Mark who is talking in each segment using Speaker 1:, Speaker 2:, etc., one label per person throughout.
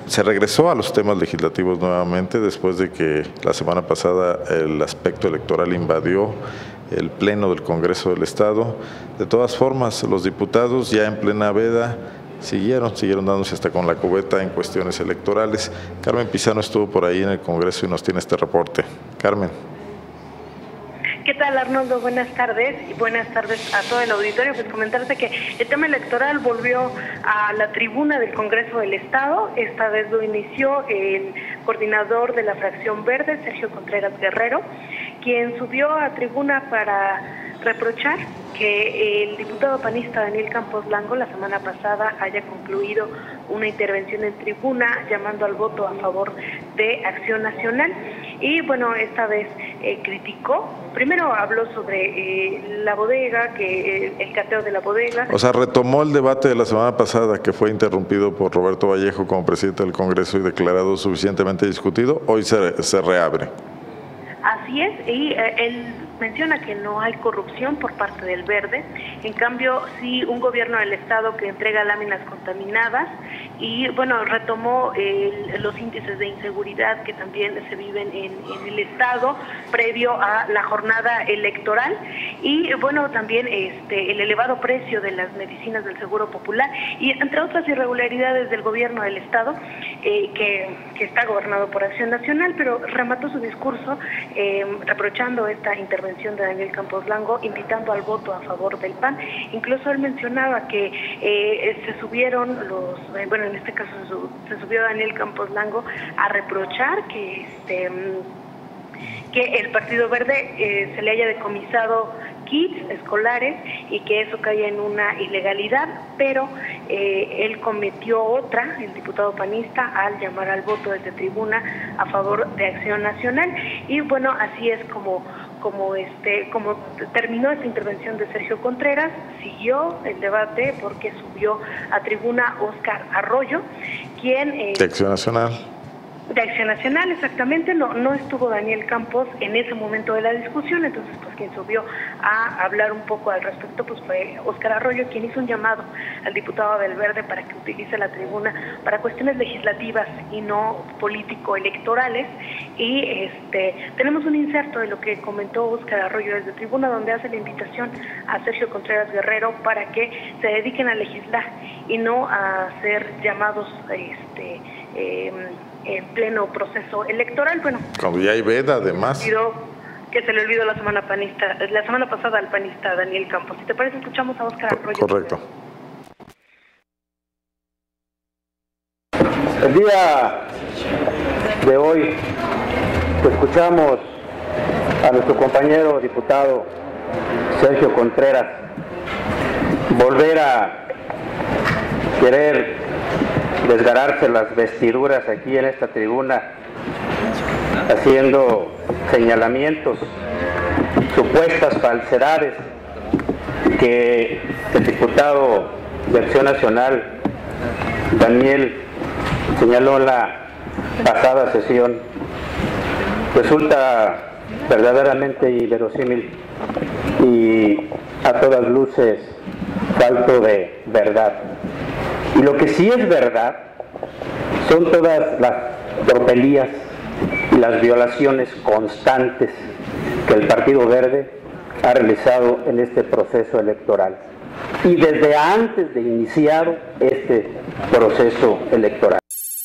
Speaker 1: Se regresó a los temas legislativos nuevamente después de que la semana pasada el aspecto electoral invadió el Pleno del Congreso del Estado. De todas formas, los diputados ya en plena veda siguieron dándose hasta con la cubeta en cuestiones electorales. Carmen Pizano estuvo por ahí en el Congreso y nos tiene este reporte. Carmen.
Speaker 2: ¿Qué tal, Arnoldo? Buenas tardes y buenas tardes a todo el auditorio. Pues comentarte que el tema electoral volvió a la tribuna del Congreso del Estado. Esta vez lo inició el coordinador de la fracción verde, Sergio Contreras Guerrero, quien subió a tribuna para reprochar que el diputado panista Daniel Campos Lango la semana pasada haya concluido una intervención en tribuna llamando al voto a favor de Acción Nacional. Y bueno, esta vez criticó, primero habló sobre la bodega, que el cateo de la bodega.
Speaker 1: O sea, retomó el debate de la semana pasada que fue interrumpido por Roberto Vallejo como presidente del Congreso y declarado suficientemente discutido, hoy se reabre.
Speaker 2: Así es, y él menciona que no hay corrupción por parte del Verde, en cambio sí un gobierno del Estado que entrega láminas contaminadas y bueno, retomó los índices de inseguridad que también se viven en el Estado previo a la jornada electoral y bueno, también el elevado precio de las medicinas del Seguro Popular y entre otras irregularidades del gobierno del Estado que está gobernado por Acción Nacional, pero remató su discurso reprochando esta intervención de Daniel Campos Lango, invitando al voto a favor del PAN. Incluso él mencionaba que se subieron bueno, en este caso se subió Daniel Campos Lango a reprochar que el Partido Verde se le haya decomisado kits escolares y que eso caía en una ilegalidad, pero él cometió otra, el diputado panista, al llamar al voto desde tribuna a favor de Acción Nacional. Y bueno, así es como terminó esta intervención de Sergio Contreras. Siguió el debate porque subió a tribuna Óscar Arroyo, quien
Speaker 1: de Acción Nacional.
Speaker 2: De Acción Nacional, exactamente, no estuvo Daniel Campos en ese momento de la discusión, entonces pues quien subió a hablar un poco al respecto pues fue Óscar Arroyo, quien hizo un llamado al diputado del Verde para que utilice la tribuna para cuestiones legislativas y no político-electorales. Y tenemos un inserto de lo que comentó Óscar Arroyo desde tribuna, donde hace la invitación a Sergio Contreras Guerrero para que se dediquen a legislar y no a hacer llamados en pleno proceso electoral. Bueno,
Speaker 1: cuando ya hay veda, además.
Speaker 2: Que se le olvidó la semana pasada al panista Daniel Campos. Si te parece, escuchamos a Óscar Arroyo.
Speaker 1: Correcto.
Speaker 3: El día de hoy escuchamos a nuestro compañero diputado Sergio Contreras volver a querer desgarrarse las vestiduras aquí en esta tribuna, haciendo señalamientos, supuestas falsedades que el diputado de Acción Nacional, Daniel, señaló en la pasada sesión. Resulta verdaderamente inverosímil y a todas luces falto de verdad. Y lo que sí es verdad son todas las tropelías y las violaciones constantes que el Partido Verde ha realizado en este proceso electoral y desde antes de iniciar este proceso electoral.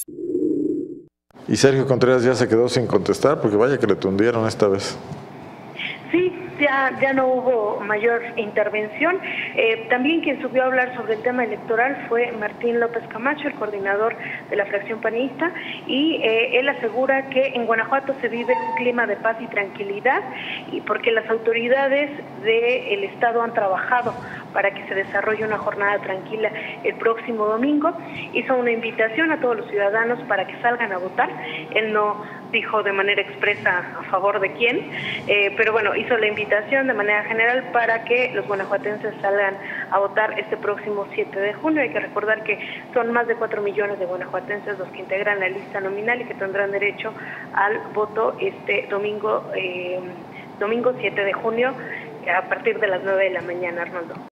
Speaker 1: Y Sergio Contreras ya se quedó sin contestar porque vaya que le tundieron esta vez.
Speaker 2: Sí, ya no hubo mayor intervención. También quien subió a hablar sobre el tema electoral fue Martín López Camacho, el coordinador de la fracción panista, y él asegura que en Guanajuato se vive un clima de paz y tranquilidad y porque las autoridades del Estado han trabajado para que se desarrolle una jornada tranquila el próximo domingo. Hizo una invitación a todos los ciudadanos para que salgan a votar. Él no dijo de manera expresa a favor de quién, pero bueno, hizo la invitación de manera general para que los guanajuatenses salgan a votar este próximo 7 de junio. Hay que recordar que son más de 4 millones de guanajuatenses los que integran la lista nominal y que tendrán derecho al voto este domingo 7 de junio a partir de las 9 de la mañana, Arnoldo.